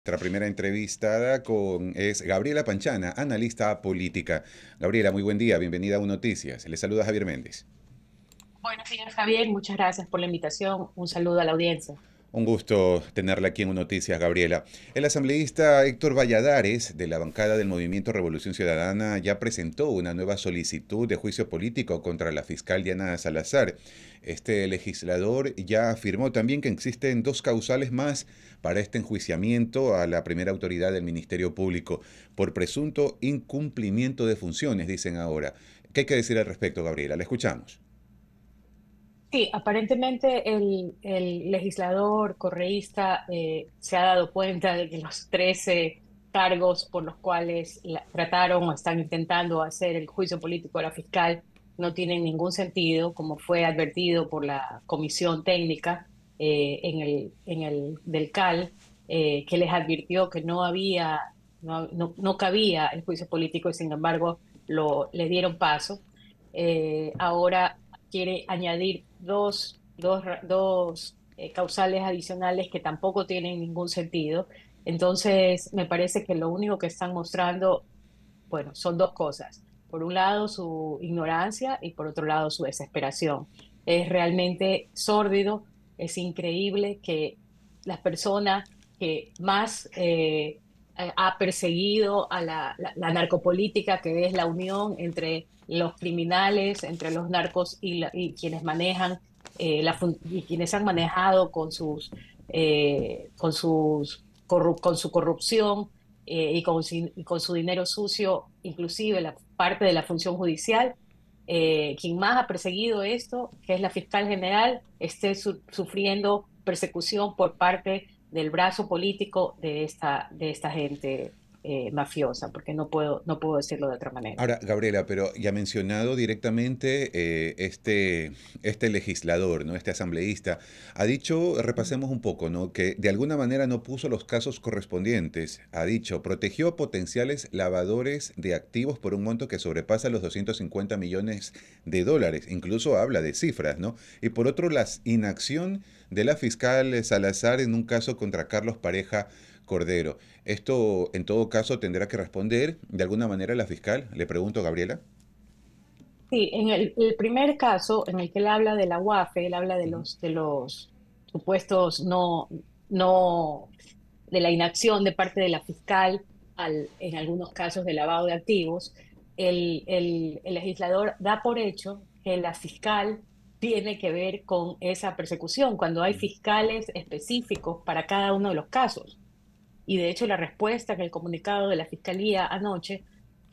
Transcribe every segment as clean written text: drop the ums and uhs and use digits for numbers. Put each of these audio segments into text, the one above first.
Nuestra primera entrevistada es Gabriela Panchana, analista política. Gabriela, muy buen día, bienvenida a Un Noticias. Le saluda Javier Méndez. Buenos días, Javier. Muchas gracias por la invitación. Un saludo a la audiencia. Un gusto tenerla aquí en Un Noticias, Gabriela. El asambleísta Héctor Valladares, de la bancada del Movimiento Revolución Ciudadana, ya presentó una nueva solicitud de juicio político contra la fiscal Diana Salazar. Este legislador ya afirmó también que existen dos causales más para este enjuiciamiento a la primera autoridad del Ministerio Público por presunto incumplimiento de funciones, dicen ahora. ¿Qué hay que decir al respecto, Gabriela? La escuchamos. Sí, aparentemente el legislador correísta se ha dado cuenta de que los 13 cargos por los cuales trataron o están intentando hacer el juicio político a la fiscal no tienen ningún sentido, como fue advertido por la comisión técnica en el del CAL, que les advirtió que no cabía el juicio político y sin embargo le dieron paso. Ahora quiere añadir dos causales adicionales que tampoco tienen ningún sentido. Entonces, me parece que lo único que están mostrando, bueno, son dos cosas. Por un lado, su ignorancia y por otro lado, su desesperación. Es realmente sórdido, es increíble que las personas que más ha perseguido a la narcopolítica, que es la unión entre los criminales, entre los narcos y quienes manejan y quienes han manejado con su corrupción y con su dinero sucio, inclusive la parte de la función judicial. Quien más ha perseguido esto, que es la fiscal general, esté sufriendo persecución por parte del brazo político de esta gente mafiosa, porque no puedo decirlo de otra manera. Ahora, Gabriela, pero ya mencionado directamente este legislador, ¿no? Este asambleísta, ha dicho, repasemos un poco, ¿no? Que de alguna manera no puso los casos correspondientes. Ha dicho, protegió a potenciales lavadores de activos por un monto que sobrepasa los 250 millones de dólares. Incluso habla de cifras, ¿no? Y por otro, la inacción de la fiscal Salazar en un caso contra Carlos Pareja Cordero. Esto, en todo caso, tendrá que responder de alguna manera la fiscal. Le pregunto, Gabriela. Sí, en el primer caso en el que él habla de la UAFE, él habla Ujú. de los supuestos no, de la inacción de parte de la fiscal en algunos casos de lavado de activos. El legislador da por hecho que la fiscal tiene que ver con esa persecución, cuando hay fiscales específicos para cada uno de los casos. Y de hecho la respuesta en el comunicado de la Fiscalía anoche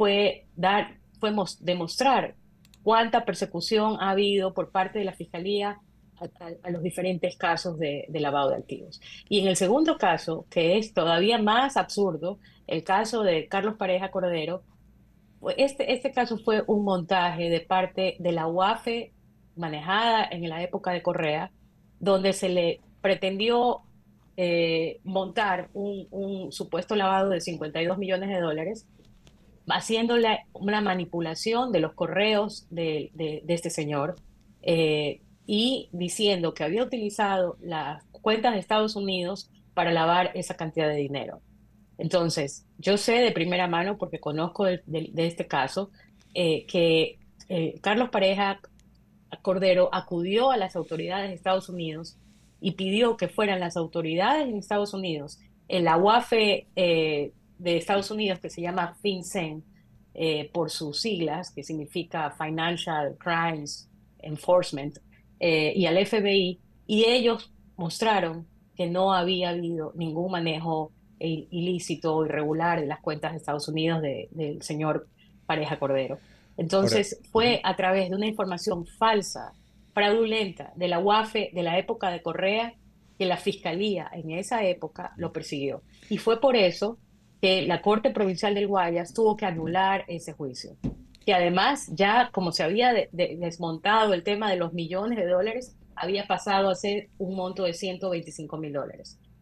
fue demostrar cuánta persecución ha habido por parte de la Fiscalía a los diferentes casos de lavado de activos. Y en el segundo caso, que es todavía más absurdo, el caso de Carlos Pareja Cordero, este caso fue un montaje de parte de la UAFE manejada en la época de Correa, donde se le pretendió montar un supuesto lavado de 52 millones de dólares, haciéndole una manipulación de los correos de este señor y diciendo que había utilizado las cuentas de Estados Unidos para lavar esa cantidad de dinero. Entonces, yo sé de primera mano, porque conozco de este caso, que Carlos Pareja Cordero acudió a las autoridades de Estados Unidos y pidió que fueran las autoridades en Estados Unidos, en la UAFE de Estados Unidos, que se llama FinCEN, por sus siglas, que significa Financial Crimes Enforcement, y al FBI, y ellos mostraron que no había habido ningún manejo ilícito o irregular de las cuentas de Estados Unidos del señor Pareja Cordero. Ahora, Entonces, ujú. fue a través de una información falsa, fraudulenta, de la UAFE de la época de Correa, que la fiscalía en esa época lo persiguió. Y fue por eso que la Corte Provincial del Guayas tuvo que anular ese juicio. Que además, ya como se había desmontado el tema de los millones de dólares, había pasado a ser un monto de $125.000.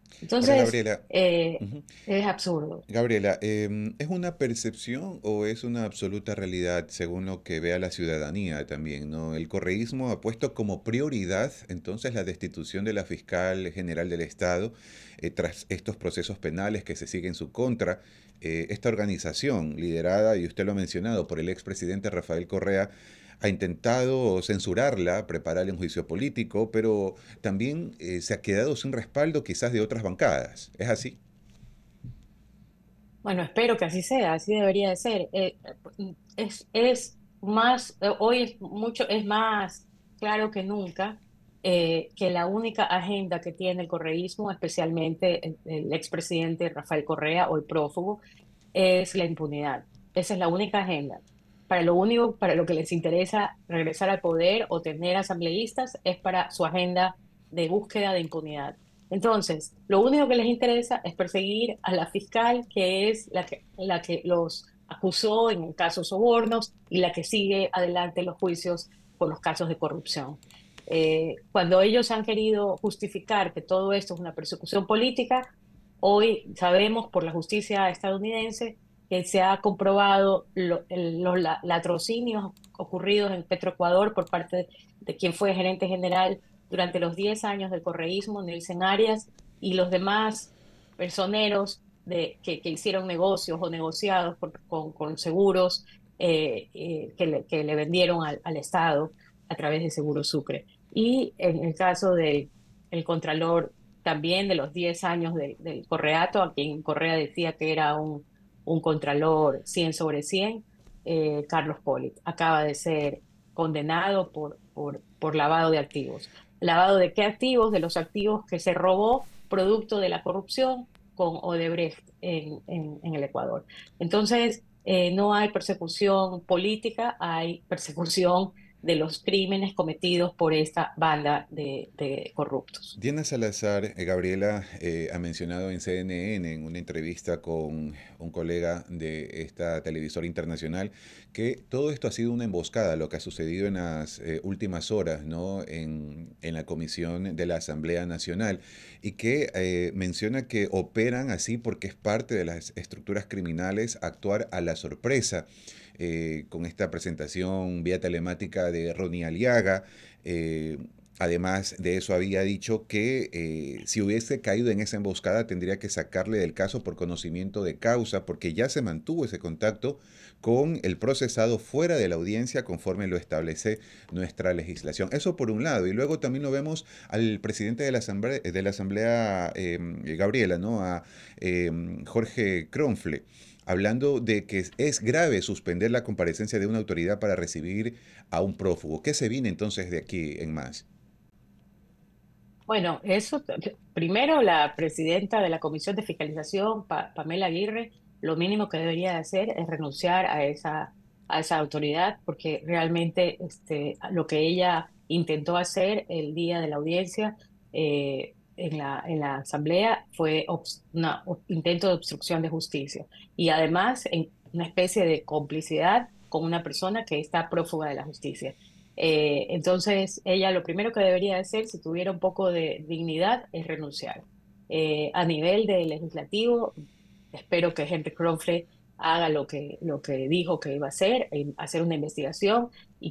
Ahora, Entonces, Gabriela, ujú. es absurdo. Gabriela, ¿es una percepción o es una absoluta realidad según lo que vea la ciudadanía también, ¿no? El correísmo ha puesto como prioridad entonces la destitución de la fiscal general del Estado tras estos procesos penales que se siguen en su contra. Esta organización, liderada, y usted lo ha mencionado, por el expresidente Rafael Correa, ha intentado censurarla, prepararle un juicio político, pero también se ha quedado sin respaldo quizás de otras bancadas. ¿Es así? Bueno, espero que así sea, así debería de ser. Es más, hoy es más claro que nunca que la única agenda que tiene el correísmo, especialmente el expresidente Rafael Correa, hoy prófugo, es la impunidad. Esa es la única agenda. Para lo único, para lo que les interesa regresar al poder o tener asambleístas es para su agenda de búsqueda de impunidad. Entonces, lo único que les interesa es perseguir a la fiscal, que es la que los acusó en el caso sobornos y la que sigue adelante los juicios por los casos de corrupción. Cuando ellos han querido justificar que todo esto es una persecución política, hoy sabemos por la justicia estadounidense que se ha comprobado los latrocinios ocurridos en Petroecuador por parte de quien fue gerente general durante los 10 años del correísmo, Nelson Arias, y los demás personeros que hicieron negocios o negociados con seguros que le vendieron al Estado a través de Seguro Sucre. Y en el caso del el contralor también de los 10 años del Correato, a quien Correa decía que era un contralor 100 sobre 100, Carlos Polit acaba de ser condenado por lavado de activos. ¿Lavado de qué activos? De los activos que se robó producto de la corrupción con Odebrecht en el Ecuador. Entonces, no hay persecución política, hay persecución de los crímenes cometidos por esta banda de corruptos. Diana Salazar, Gabriela, ha mencionado en CNN, en una entrevista con un colega de esta televisora internacional, que todo esto ha sido una emboscada, lo que ha sucedido en las últimas horas, ¿no? En la comisión de la Asamblea Nacional, y que menciona que operan así porque es parte de las estructuras criminales actuar a la sorpresa. Con esta presentación vía telemática de Ronnie Aliaga, además de eso, había dicho que si hubiese caído en esa emboscada tendría que sacarle del caso por conocimiento de causa, porque ya se mantuvo ese contacto con el procesado fuera de la audiencia conforme lo establece nuestra legislación. Eso por un lado. Y luego también lo vemos al presidente de la Asamblea Gabriela, ¿no? A Jorge Kronfle, hablando de que es grave suspender la comparecencia de una autoridad para recibir a un prófugo. ¿Qué se viene entonces de aquí en más? Bueno, eso, primero la presidenta de la Comisión de Fiscalización, Pamela Aguirre, lo mínimo que debería de hacer es renunciar a esa autoridad, porque realmente lo que ella intentó hacer el día de la audiencia en la Asamblea fue un intento de obstrucción de justicia. Y además, en una especie de complicidad con una persona que está prófuga de la justicia. Entonces, ella lo primero que debería hacer, si tuviera un poco de dignidad, es renunciar. A nivel de legislativo, espero que Henry Kronfle haga lo que dijo que iba a hacer, hacer una investigación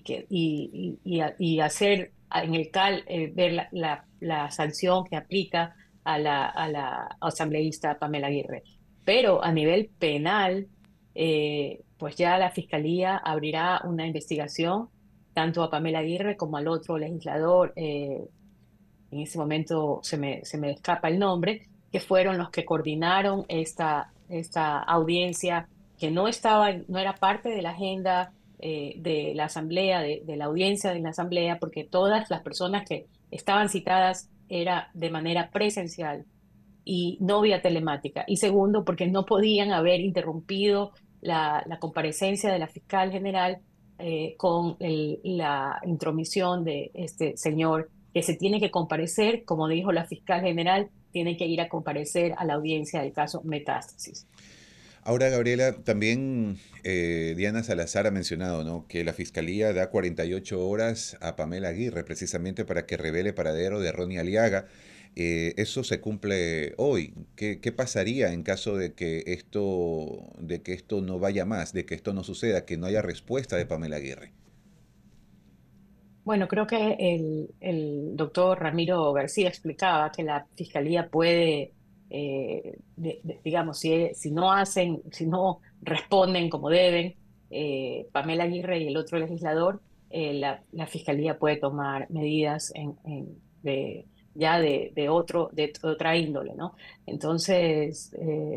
y hacer en el CAL ver la sanción que aplica a la asambleísta Pamela Aguirre. Pero a nivel penal, pues ya la Fiscalía abrirá una investigación tanto a Pamela Aguirre como al otro legislador, en ese momento se me escapa el nombre, que fueron los que coordinaron esta audiencia que no era parte de la agenda de la asamblea, de la audiencia de la asamblea, porque todas las personas que estaban citadas era de manera presencial y no vía telemática. Y segundo, porque no podían haber interrumpido la comparecencia de la fiscal general con la intromisión de este señor que se tiene que comparecer, como dijo la fiscal general, tiene que ir a comparecer a la audiencia del caso Metástasis. Ahora, Gabriela, también Diana Salazar ha mencionado, ¿no?, que la Fiscalía da 48 horas a Pamela Aguirre precisamente para que revele paradero de Ronnie Aliaga. eso se cumple hoy. ¿Qué pasaría en caso de que esto no vaya más, de que esto no suceda, que no haya respuesta de Pamela Aguirre? Bueno, creo que el doctor Ramiro García explicaba que la fiscalía puede, digamos, si no hacen, si no responden como deben, Pamela Aguirre y el otro legislador, la fiscalía puede tomar medidas ya de otra índole, ¿no? Entonces,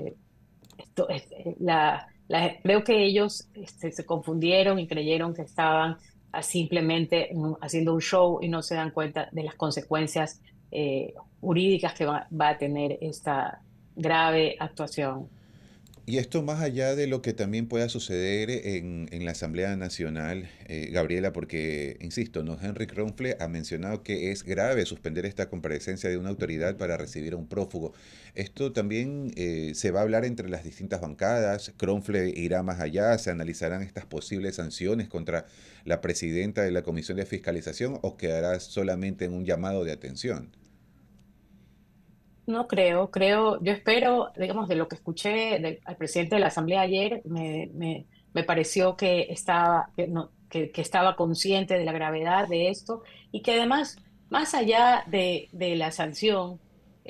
creo que ellos se confundieron y creyeron que estaban simplemente haciendo un show y no se dan cuenta de las consecuencias jurídicas que va a tener esta grave actuación. Y esto más allá de lo que también pueda suceder en la Asamblea Nacional, Gabriela, porque, insisto, ¿no? Henry Kronfle ha mencionado que es grave suspender esta comparecencia de una autoridad para recibir a un prófugo. Esto también se va a hablar entre las distintas bancadas. Kronfle irá más allá, se analizarán estas posibles sanciones contra la presidenta de la Comisión de Fiscalización o quedará solamente en un llamado de atención. No creo, yo espero, digamos, de lo que escuché al presidente de la Asamblea ayer, me pareció que estaba, que, no, que estaba consciente de la gravedad de esto y que además, más allá de la sanción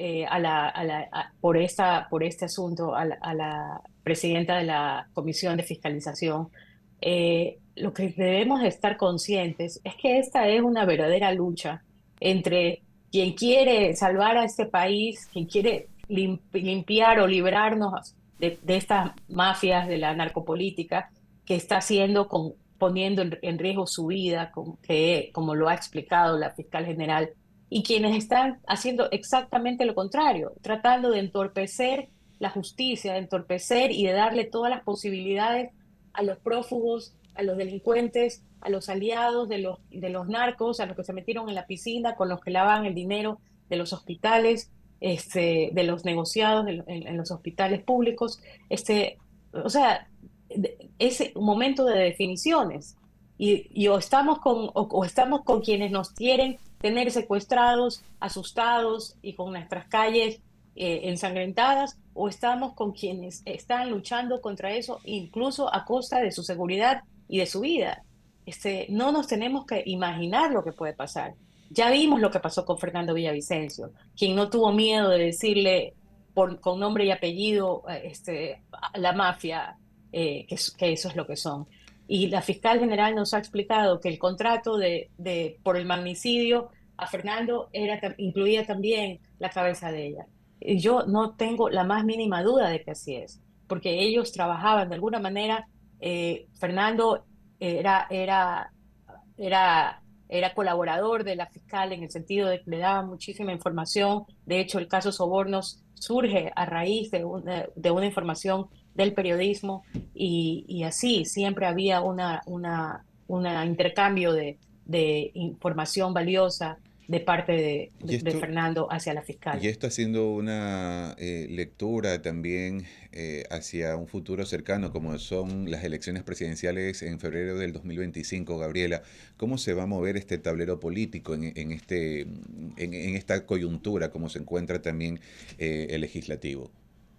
por este asunto a la presidenta de la Comisión de Fiscalización, lo que debemos de estar conscientes es que esta es una verdadera lucha entre quien quiere salvar a este país, quien quiere limpiar o librarnos de estas mafias de la narcopolítica que está haciendo poniendo en riesgo su vida, como lo ha explicado la fiscal general, y quienes están haciendo exactamente lo contrario, tratando de entorpecer la justicia, de entorpecer y de darle todas las posibilidades a los prófugos, a los delincuentes, a los aliados de los narcos, a los que se metieron en la piscina, con los que lavan el dinero de los hospitales, de los negociados en los hospitales públicos. O sea, es un momento de definiciones. Y o estamos con quienes nos quieren tener secuestrados, asustados y con nuestras calles ensangrentadas, o estamos con quienes están luchando contra eso, incluso a costa de su seguridad y de su vida. No nos tenemos que imaginar lo que puede pasar. Ya vimos lo que pasó con Fernando Villavicencio, quien no tuvo miedo de decirle con nombre y apellido a la mafia que eso es lo que son. Y la fiscal general nos ha explicado que el contrato por el magnicidio a Fernando incluía también la cabeza de ella. Y yo no tengo la más mínima duda de que así es, porque ellos trabajaban de alguna manera. Fernando era, era, era colaborador de la fiscal en el sentido de que le daba muchísima información. De hecho, el caso Sobornos surge a raíz de una información del periodismo y así siempre había una intercambio de información valiosa de parte Y de esto, Fernando hacia la Y fiscal. esto haciendo una lectura también hacia un futuro cercano, como son las elecciones presidenciales en febrero del 2025, Gabriela, ¿cómo se va a mover este tablero político en esta coyuntura, como se encuentra también el legislativo?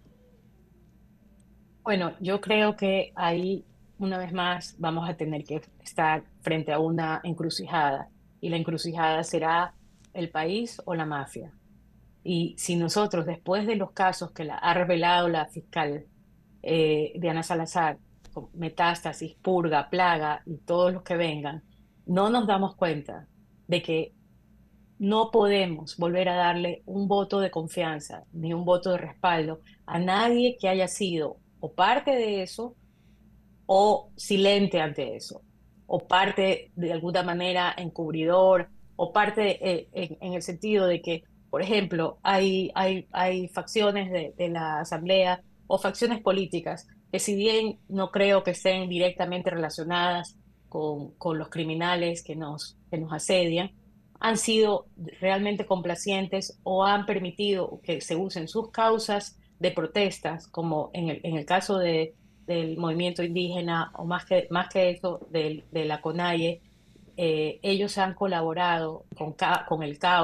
Bueno, yo creo que ahí, una vez más, vamos a tener que estar frente a una encrucijada, y la encrucijada será el país o la mafia. Y si nosotros, después de los casos que ha revelado la fiscal Diana Salazar, con Metástasis, Purga, Plaga y todos los que vengan, no nos damos cuenta de que no podemos volver a darle un voto de confianza ni un voto de respaldo a nadie que haya sido o parte de eso o silente ante eso, o parte de alguna manera encubridor, o parte en el sentido de que, por ejemplo, hay facciones de la Asamblea o facciones políticas que si bien no creo que estén directamente relacionadas con los criminales que nos asedian, han sido realmente complacientes o han permitido que se usen sus causas de protestas, como en el caso del movimiento indígena, o más que eso, de la CONAIE. Ellos han colaborado con el caos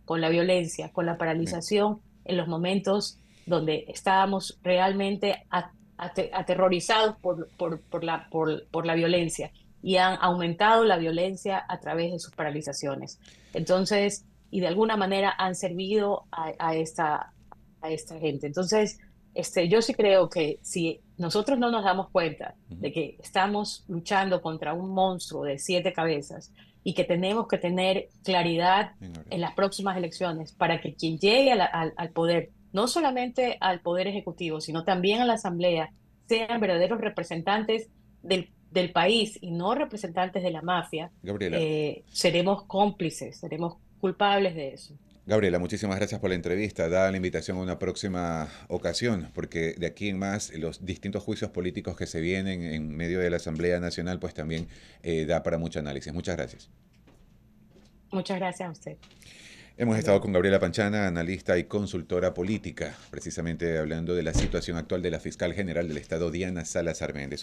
con la violencia, con la Bien. paralización en los momentos donde estábamos realmente aterrorizados por la violencia y han aumentado la violencia a través de sus paralizaciones. Entonces, y de alguna manera han servido a esta gente. Entonces, yo sí creo que si nosotros no nos damos cuenta Ujú. de que estamos luchando contra un monstruo de 7 cabezas y que tenemos que tener claridad Bien, Gabriela. en las próximas elecciones para que quien llegue al poder, no solamente al poder ejecutivo, sino también a la asamblea, sean verdaderos representantes del país y no representantes de la mafia, Gabriela, seremos cómplices, seremos culpables de eso. Gabriela, muchísimas gracias por la entrevista. Da la invitación a una próxima ocasión, porque de aquí en más los distintos juicios políticos que se vienen en medio de la Asamblea Nacional, pues también da para mucho análisis. Muchas gracias. Muchas gracias a usted. Hemos Hasta estado luego. con Gabriela Panchana, analista y consultora política, precisamente hablando de la situación actual de la fiscal general del Estado, Diana Salazar Méndez.